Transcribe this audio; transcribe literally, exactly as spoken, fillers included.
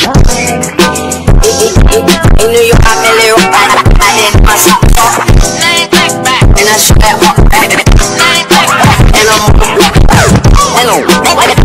In New York, I'm in New York, I did my song. And I shoot that walk back. And I'm on the block.